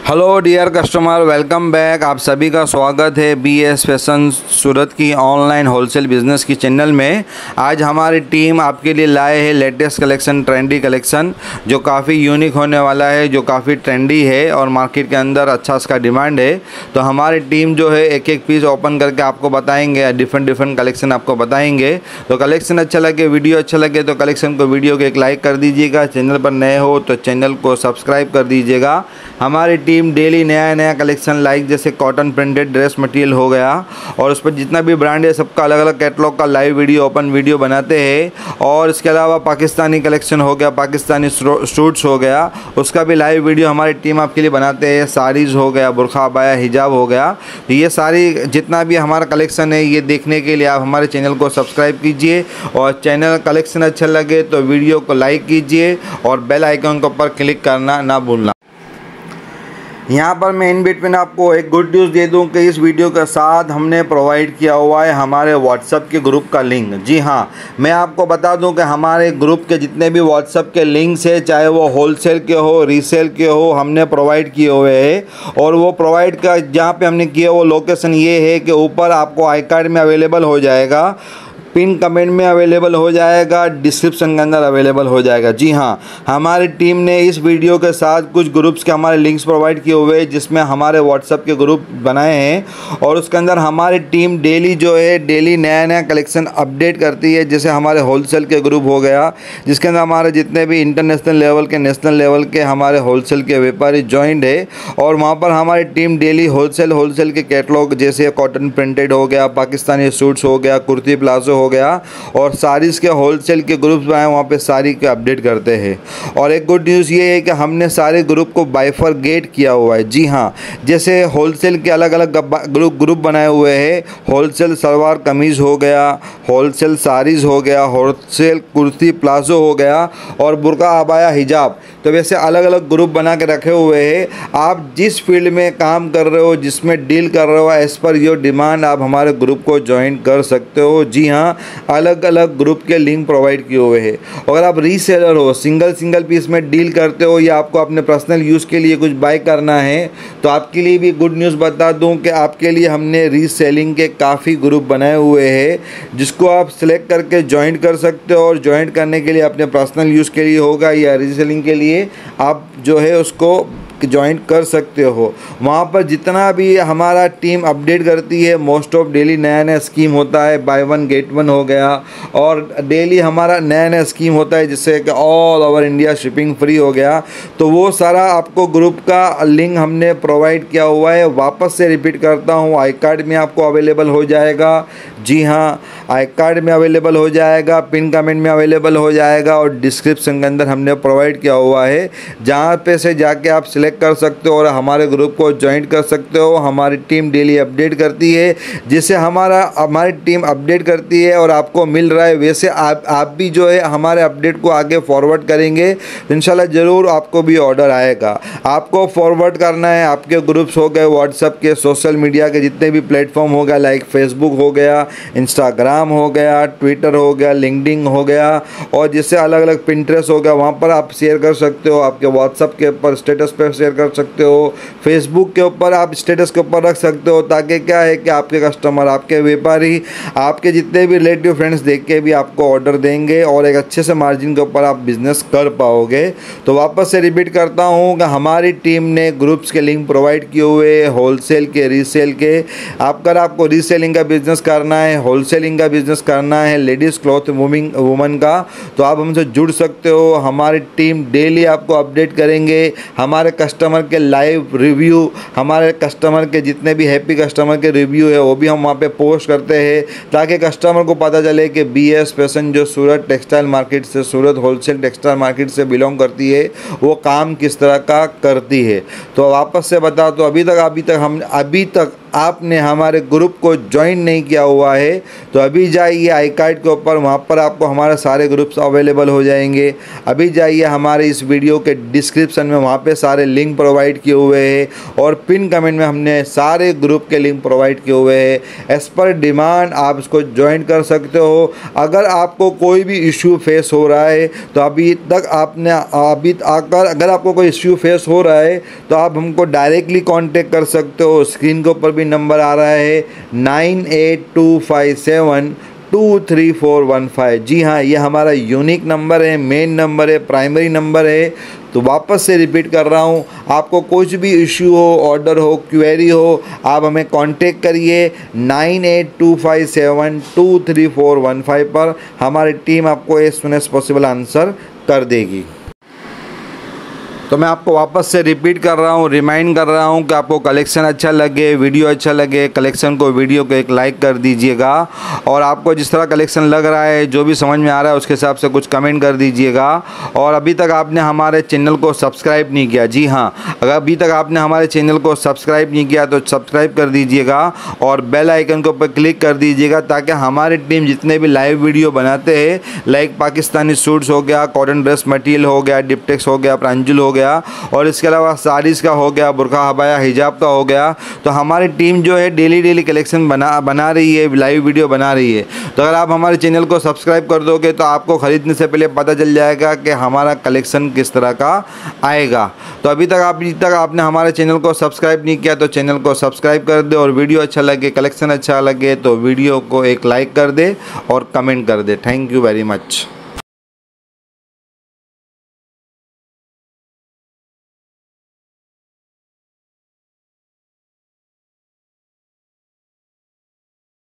Hello dear customer, welcome back. आप सभी का स्वागत है BS फैशन सूरत की ऑनलाइन होलसेल बिज़नेस की चैनल में। आज हमारी टीम आपके लिए लाए है लेटेस्ट कलेक्शन, ट्रेंडी कलेक्शन जो काफ़ी यूनिक होने वाला है, जो काफ़ी ट्रेंडी है और मार्केट के अंदर अच्छा इसका डिमांड है। तो हमारी टीम जो है एक एक पीस ओपन करके आपको बताएंगे, डिफरेंट कलेक्शन आपको बताएंगे। तो कलेक्शन अच्छा लगे, वीडियो अच्छा लगे तो कलेक्शन को वीडियो को एक लाइक कर दीजिएगा। चैनल पर नए हो तो चैनल को सब्सक्राइब कर दीजिएगा। हमारी टीम डेली नया कलेक्शन लाइक जैसे कॉटन प्रिंटेड ड्रेस मटेरियल हो गया और उस पर जितना भी ब्रांड है सबका अलग अलग कैटलॉग का लाइव वीडियो, ओपन वीडियो बनाते हैं। और इसके अलावा पाकिस्तानी कलेक्शन हो गया, पाकिस्तानी सूट्स हो गया, उसका भी लाइव वीडियो हमारी टीम आपके लिए बनाते हैं। साड़ीज़ हो गया, बुरखा, अबाया, हिजाब हो गया। तो ये सारी जितना भी हमारा कलेक्शन है ये देखने के लिए आप हमारे चैनल को सब्सक्राइब कीजिए और चैनल कलेक्शन अच्छा लगे तो वीडियो को लाइक कीजिए और बेल आइकन के ऊपर क्लिक करना ना भूलना। यहाँ पर मैं इन बिटवीन आपको एक गुड न्यूज़ दे दूँ कि इस वीडियो के साथ हमने प्रोवाइड किया हुआ है हमारे व्हाट्सएप के ग्रुप का लिंक। जी हाँ, मैं आपको बता दूं कि हमारे ग्रुप के जितने भी व्हाट्सएप के लिंक्स है, चाहे वो होलसेल के हो, रीसेल के हो, हमने प्रोवाइड किए हुए हैं। और वो प्रोवाइड का जहाँ पे हमने किया वो लोकेशन ये है कि ऊपर आपको आई कार्ड में अवेलेबल हो जाएगा, पिन कमेंट में अवेलेबल हो जाएगा, डिस्क्रिप्शन के अंदर अवेलेबल हो जाएगा। जी हाँ, हमारी टीम ने इस वीडियो के साथ कुछ ग्रुप्स के हमारे लिंक्स प्रोवाइड किए हुए हैं जिसमें हमारे व्हाट्सएप के ग्रुप बनाए हैं और उसके अंदर हमारी टीम डेली जो है डेली नया कलेक्शन अपडेट करती है। जैसे हमारे होलसेल के ग्रुप हो गया जिसके अंदर हमारे जितने भी इंटरनेशनल लेवल के, नेशनल लेवल के हमारे होलसेल के व्यापारी ज्वाइंट है और वहाँ पर हमारी टीम डेली होलसेल के कैटलॉग जैसे कॉटन प्रिंटेड हो गया, पाकिस्तानी सूट्स हो गया, कुर्ती प्लाजो हो गया और साड़ीज़ के होलसेल के ग्रुप्स बनाए, वहाँ पे साड़ी के अपडेट करते हैं। और एक गुड न्यूज़ ये है कि हमने सारे ग्रुप को बाइफरगेट किया हुआ है। जी हाँ, जैसे होलसेल के अलग अलग ग्रुप बनाए हुए हैं। होलसेल सलवार कमीज़ हो गया, होलसेल साड़ीज़ हो गया, होलसेल कुर्ती प्लाजो हो गया और बुरका, अबाया, हिजाब। तो वैसे अलग अलग ग्रुप बना के रखे हुए हैं। आप जिस फील्ड में काम कर रहे हो, जिसमें डील कर रहे हो, एज़ पर योर डिमांड आप हमारे ग्रुप को ज्वाइन कर सकते हो। जी हाँ, अलग अलग ग्रुप के लिंक प्रोवाइड किए हुए हैं। अगर आप रीसेलर हो, सिंगल पीस में डील करते हो या आपको अपने पर्सनल यूज़ के लिए कुछ बाय करना है तो आपके लिए भी गुड न्यूज़ बता दूं कि आपके लिए हमने रीसेलिंग के काफ़ी ग्रुप बनाए हुए हैं जिसको आप सिलेक्ट करके ज्वाइन कर सकते हो। और ज्वाइन करने के लिए अपने पर्सनल यूज़ के लिए होगा या रीसेलिंग के लिए आप जो है उसको ज्वाइन कर सकते हो। वहाँ पर जितना भी हमारा टीम अपडेट करती है, मोस्ट ऑफ डेली नया स्कीम होता है, बाय वन गेट वन हो गया और डेली हमारा नया स्कीम होता है जिससे कि all over India shipping free हो गया। तो वो सारा आपको ग्रुप का लिंक हमने प्रोवाइड किया हुआ है। वापस से रिपीट करता हूँ, आई कार्ड में आपको अवेलेबल हो जाएगा। जी हाँ, आई कार्ड में अवेलेबल हो जाएगा, पिन कमेंट में अवेलेबल हो जाएगा और डिस्क्रिप्शन के अंदर हमने प्रोवाइड किया हुआ है जहाँ पे से जाके आप सिलेक्ट कर सकते हो और हमारे ग्रुप को ज्वाइन कर सकते हो। हमारी टीम डेली अपडेट करती है, जिससे हमारी टीम अपडेट करती है और आपको मिल रहा है वैसे आप भी जो है हमारे अपडेट को आगे फॉरवर्ड करेंगे तो इंशाल्लाह ज़रूर आपको भी ऑर्डर आएगा। आपको फॉरवर्ड करना है आपके ग्रुप्स हो गए, व्हाट्सएप के, सोशल मीडिया के जितने भी प्लेटफॉर्म हो गया, लाइक फेसबुक हो गया, इंस्टाग्राम हो गया, ट्विटर हो गया, लिंक्डइन हो गया और जिससे अलग अलग पिंटरेस्ट हो गया, वहाँ पर आप शेयर कर सकते हो। आपके व्हाट्सएप के ऊपर स्टेटस पर शेयर कर सकते हो, फेसबुक के ऊपर आप स्टेटस के ऊपर रख सकते हो ताकि क्या है कि आपके कस्टमर, आपके व्यापारी, आपके जितने भी रिलेटिव फ्रेंड्स देख के भी आपको ऑर्डर देंगे और एक अच्छे से मार्जिन के ऊपर आप बिजनेस कर पाओगे। तो वापस से रिपीट करता हूँ कि हमारी टीम ने ग्रुप्स के लिंक प्रोवाइड किए हुए होलसेल के, रीसेल के। अगर आपको रीसेलिंग का बिजनेस करना है, होलसेलिंग का बिजनेस करना है, लेडीज़ क्लॉथ वुमेन का, तो आप हमसे जुड़ सकते हो। हमारी टीम डेली आपको अपडेट करेंगे। हमारे कस्टमर के लाइव रिव्यू, हमारे कस्टमर के जितने भी हैप्पी कस्टमर के रिव्यू है वो भी हम वहाँ पे पोस्ट करते हैं ताकि कस्टमर को पता चले कि BS फैशन जो सूरत टेक्सटाइल मार्केट से, सूरत होलसेल टेक्सटाइल मार्केट से बिलोंग करती है, वो काम किस तरह का करती है। तो वापस से बता तो अभी तक आपने हमारे ग्रुप को ज्वाइन नहीं किया हुआ है तो अभी जाइए आई कार्ड के ऊपर, वहाँ पर आपको हमारे सारे ग्रुप्स अवेलेबल हो जाएंगे। अभी जाइए हमारे इस वीडियो के डिस्क्रिप्शन में, वहाँ पे सारे लिंक प्रोवाइड किए हुए हैं और पिन कमेंट में हमने सारे ग्रुप के लिंक प्रोवाइड किए हुए हैं। एज़ पर डिमांड आप इसको ज्वाइन कर सकते हो। अगर आपको कोई भी इश्यू फेस हो रहा है तो अगर आपको कोई इश्यू फेस हो रहा है तो आप हमको डायरेक्टली कांटेक्ट कर सकते हो। स्क्रीन के ऊपर भी नंबर आ रहा है 9825723415। जी हाँ, ये हमारा यूनिक नंबर है, मेन नंबर है, प्राइमरी नंबर है। तो वापस से रिपीट कर रहा हूँ, आपको कुछ भी इश्यू हो, ऑर्डर हो, क्वेरी हो, आप हमें कांटेक्ट करिए 9825723415 पर। हमारी टीम आपको as soon as possible answer कर देगी। तो मैं आपको वापस से रिपीट कर रहा हूँ, रिमाइंड कर रहा हूँ कि आपको कलेक्शन अच्छा लगे, वीडियो अच्छा लगे, कलेक्शन को वीडियो को एक लाइक कर दीजिएगा और आपको जिस तरह कलेक्शन लग रहा है, जो भी समझ में आ रहा है उसके हिसाब से कुछ कमेंट कर दीजिएगा। और अभी तक आपने हमारे चैनल को सब्सक्राइब नहीं किया, जी हाँ, अगर अभी तक आपने हमारे चैनल को सब्सक्राइब नहीं किया तो सब्सक्राइब कर दीजिएगा और बेल आइकन के ऊपर क्लिक कर दीजिएगा ताकि हमारी टीम जितने भी लाइव वीडियो बनाते हैं, लाइक पाकिस्तानी सूट्स हो गया, कॉटन ड्रेस मटेरियल हो गया, डिप्टेक्स हो गया, प्रांजुल हो गया और इसके अलावा साड़ीज़ का हो गया, बुरखा हबाया हिजाब का हो गया, तो हमारी टीम जो है डेली कलेक्शन बना रही है, लाइव वीडियो बना रही है। तो अगर आप हमारे चैनल को सब्सक्राइब कर दोगे तो आपको ख़रीदने से पहले पता चल जाएगा कि हमारा कलेक्शन किस तरह का आएगा। तो अभी तक आपने हमारे चैनल को सब्सक्राइब नहीं किया तो चैनल को सब्सक्राइब कर दे और वीडियो अच्छा लगे, कलेक्शन अच्छा लगे तो वीडियो को एक लाइक कर दे और कमेंट कर दे। Thank you very much.